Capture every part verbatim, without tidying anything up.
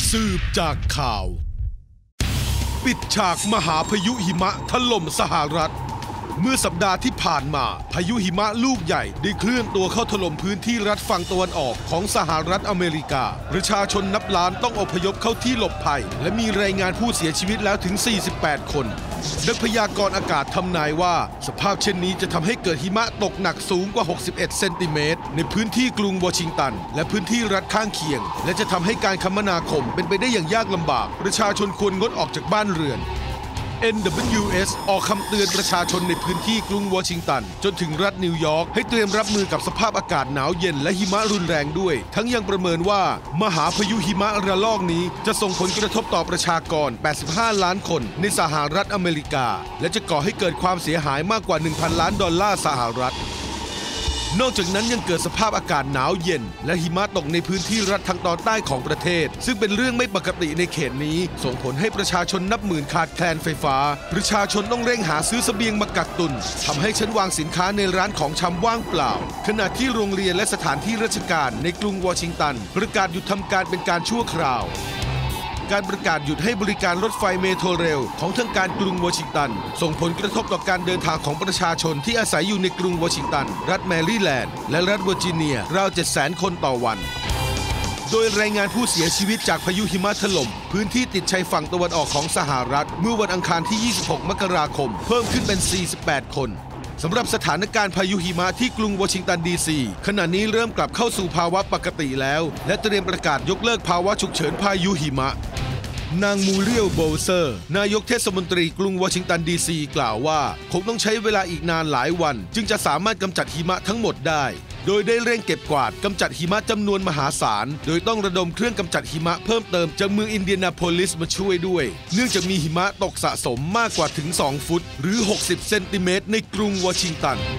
สืบจากข่าวปิดฉากมหาพายุหิมะถล่มสหรัฐเมื่อสัปดาห์ที่ผ่านมาพายุหิมะลูกใหญ่ได้เคลื่อนตัวเข้าถล่มพื้นที่รัฐฝั่งตะวันออกของสหรัฐอเมริกาประชาชนนับล้านต้องอพยพเข้าที่หลบภัยและมีรายงานผู้เสียชีวิตแล้วถึงสี่สิบแปดคนนักพยากรณ์อากาศทำนายว่าสภาพเช่นนี้จะทำให้เกิดหิมะตกหนักสูงกว่าหกสิบเอ็ดเซนติเมตรในพื้นที่กรุงวอชิงตันและพื้นที่รัฐข้างเคียงและจะทำให้การคมนาคมเป็นไปได้อย่างยากลำบากประชาชนควรงดออกจากบ้านเรือนเอ็น ดับเบิลยู เอส ออกคำเตือนประชาชนในพื้นที่กรุงวอชิงตันจนถึงรัฐนิวยอร์กให้เตรียมรับมือกับสภาพอากาศหนาวเย็นและหิมะรุนแรงด้วยทั้งยังประเมินว่ามหาพายุหิมะระลอกนี้จะส่งผลกระทบต่อประชากรแปดสิบห้าล้านคนในสหรัฐอเมริกาและจะก่อให้เกิดความเสียหายมากกว่า หนึ่งพัน ล้านดอลลาร์สหรัฐนอกจากนั้นยังเกิดสภาพอากาศหนาวเย็นและหิมะตกในพื้นที่รัฐทางตอนใต้ของประเทศซึ่งเป็นเรื่องไม่ปกติในเขตนี้ส่งผลให้ประชาชนนับหมื่นขาดแคลนไฟฟ้าประชาชนต้องเร่งหาซื้อเสบียงมากักตุนทำให้ชั้นวางสินค้าในร้านของชำว่างเปล่าขณะที่โรงเรียนและสถานที่ราชการในกรุงวอชิงตันประกาศหยุดทำการเป็นการชั่วคราวการประกาศหยุดให้บริการรถไฟเมโทรเรลของทางการกรุงวอชิงตันส่งผลกระทบต่อการเดินทางของประชาชนที่อาศัยอยู่ในกรุงวอชิงตันรัฐแมริแลนด์และรัฐเวอร์จิเนียราว เจ็ดแสน คนต่อวันโดยรายงานผู้เสียชีวิตจากพายุหิมะถล่มพื้นที่ติดชายฝั่งตะวันออกของสหรัฐเมื่อวันอังคารที่ยี่สิบหกมกราคมเพิ่มขึ้นเป็นสี่สิบแปดคนสำหรับสถานการณ์พายุหิมะที่กรุงวอชิงตันดีซีขณะนี้เริ่มกลับเข้าสู่ภาวะปกติแล้วและเตรียมประกาศยกเลิกภาวะฉุกเฉินพายุหิมะนางมูเรียลโบเซอร์นายกเทศมนตรีกรุงวอชิงตันดีซีกล่าวว่าคงต้องใช้เวลาอีกนานหลายวันจึงจะสามารถกำจัดหิมะทั้งหมดได้โดยได้เร่งเก็บกวาดกำจัดหิมะจำนวนมหาศาลโดยต้องระดมเครื่องกำจัดหิมะเพิ่มเติมจากเมืองอินเดียนาโพลิสมาช่วยด้วยเนื่องจากมีหิมะตกสะสมมากกว่าถึงสองฟุตหรือหกสิบเซนติเมตรในกรุงวอชิงตัน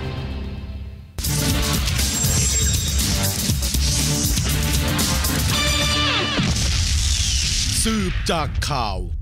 สืบจากข่าว